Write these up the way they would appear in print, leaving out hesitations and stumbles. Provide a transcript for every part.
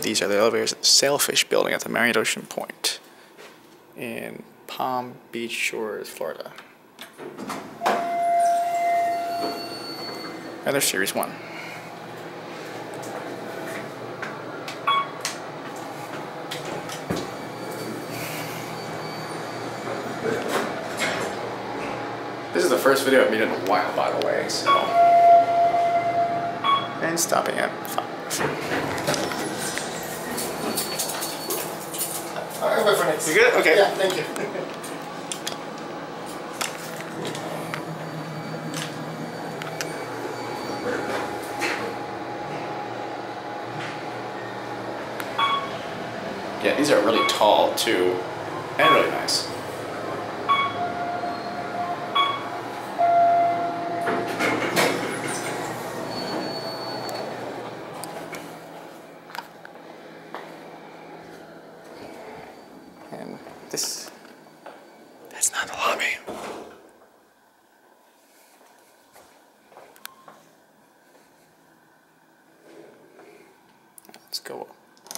these are the elevators at the Sailfish building at the Marriott Ocean Pointe in Palm Beach Shores, Florida. And there's Series 1. This is the first video I've made in a while, by the way, so... And stopping at 5. I'll wait for next. You good? Okay. Yeah, thank you. Yeah, these are really tall, too, and really nice. And that's not the lobby. Let's go.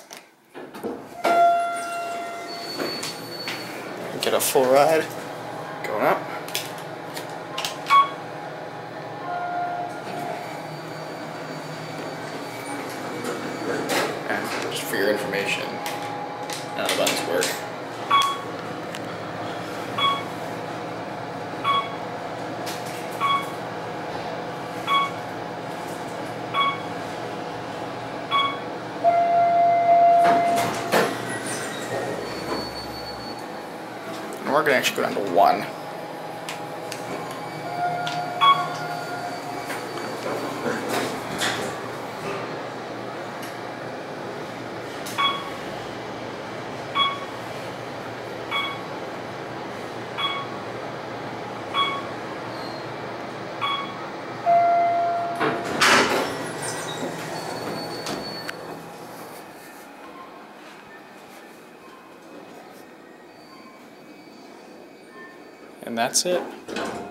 Get a full ride. Going up. And just for your information, none of the buttons work. And we're going to actually go down to 1. And that's it.